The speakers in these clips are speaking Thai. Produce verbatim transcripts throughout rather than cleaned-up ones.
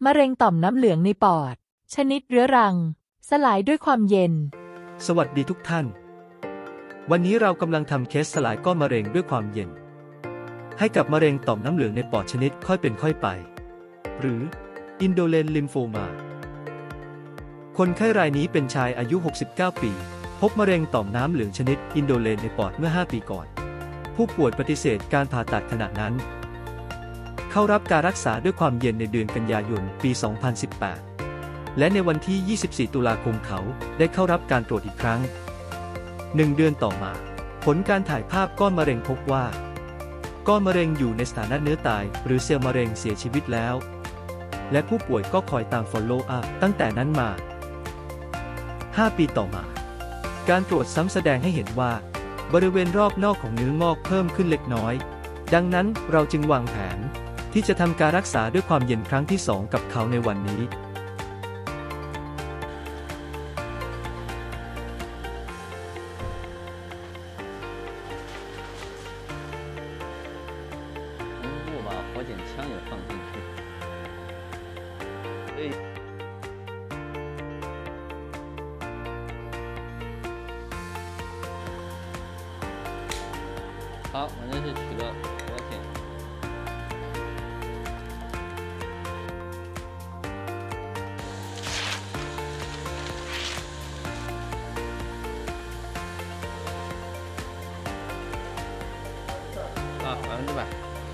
มะเร็งต่อมน้ำเหลืองในปอดชนิดเรื้อรังสลายด้วยความเย็นสวัสดีทุกท่านวันนี้เรากำลังทำเคสสลายก้อนมะเร็งด้วยความเย็นให้กับมะเร็งต่อมน้ำเหลืองในปอดชนิดค่อยเป็นค่อยไปหรือ Indolent Lymphoma คนไข้รายนี้เป็นชายอายุหกสิบเก้าปีพบมะเร็งต่อมน้ำเหลืองชนิด Indolent ในปอดเมื่อห้าปีก่อนผู้ป่วยปฏิเสธการผ่าตัดขณะนั้นเข้ารับการรักษาด้วยความเย็นในเดือนกันยายนปี สองพันสิบแปด และในวันที่ ยี่สิบสี่ ตุลาคมเขาได้เข้ารับการตรวจอีกครั้งหนึ่งเดือนต่อมาผลการถ่ายภาพก้อนมะเร็งพบว่าก้อนมะเร็งอยู่ในสถานะเนื้อตายหรือเซลล์มะเร็งเสียชีวิตแล้วและผู้ป่วยก็คอยตาม follow up ตั้งแต่นั้นมาห้าปีต่อมาการตรวจซ้ำแสดงให้เห็นว่าบริเวณรอบนอกของเนื้องอกเพิ่มขึ้นเล็กน้อยดังนั้นเราจึงวางแผนที่จะทำการรักษาด้วยความเย็นครั้งที่สองกับเขาในวันนี้把火箭枪也放进去。对。好，我这是取了火箭。啊，百分之百。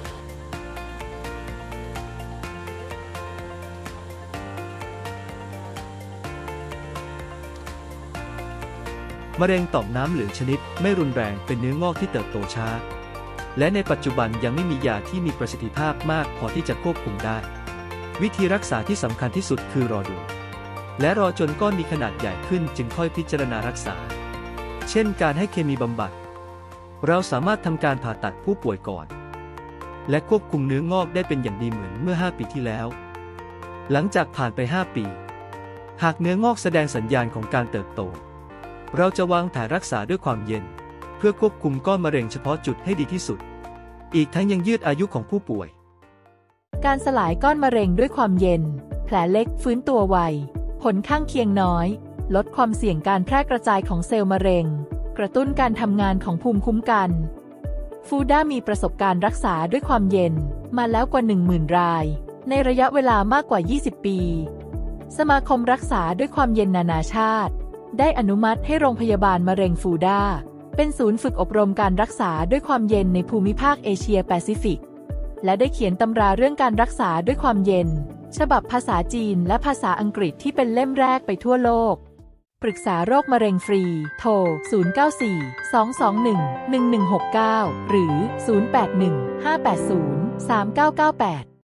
มะเร็งต่อมน้ำเหลืองชนิดไม่รุนแรงเป็นเนื้องอกที่เติบโตช้าและในปัจจุบันยังไม่มียาที่มีประสิทธิภาพมากพอที่จะควบคุมได้วิธีรักษาที่สำคัญที่สุดคือรอดูและรอจนก้อนมีขนาดใหญ่ขึ้นจึงค่อยพิจารณารักษาเช่นการให้เคมีบำบัดเราสามารถทำการผ่าตัดผู้ป่วยก่อนและควบคุมเนื้องอกได้เป็นอย่างดีเหมือนเมื่อห้าปีที่แล้วหลังจากผ่านไปห้าปีหากเนื้องอกแสดงสัญญาณของการเติบโตเราจะวางแผนรักษาด้วยความเย็นเพื่อควบคุมก้อนมะเร็งเฉพาะจุดให้ดีที่สุดอีกทั้งยังยืดอายุของผู้ป่วยการสลายก้อนมะเร็งด้วยความเย็นแผลเล็กฟื้นตัวไวผลข้างเคียงน้อยลดความเสี่ยงการแพร่กระจายของเซลล์มะเร็งกระตุ้นการทำงานของภูมิคุ้มกันฟูด้ามีประสบการณ์รักษาด้วยความเย็นมาแล้วกว่า หนึ่งหมื่น รายในระยะเวลามากกว่า ยี่สิบ ปีสมาคมรักษาด้วยความเย็นนานาชาติได้อนุมัติให้โรงพยาบาลมะเร็งฟูด้าเป็นศูนย์ฝึกอบรมการรักษาด้วยความเย็นในภูมิภาคเอเชียแปซิฟิกและได้เขียนตำราเรื่องการรักษาด้วยความเย็นฉบับภาษาจีนและภาษาอังกฤษที่เป็นเล่มแรกไปทั่วโลกปรึกษาโรคมะเร็งฟรีโทรศูนย์ เก้า สี่ สอง สอง หนึ่ง หนึ่ง หนึ่ง หก เก้าหรือศูนย์ แปด หนึ่ง ห้า แปด ศูนย์ สาม เก้า เก้า แปด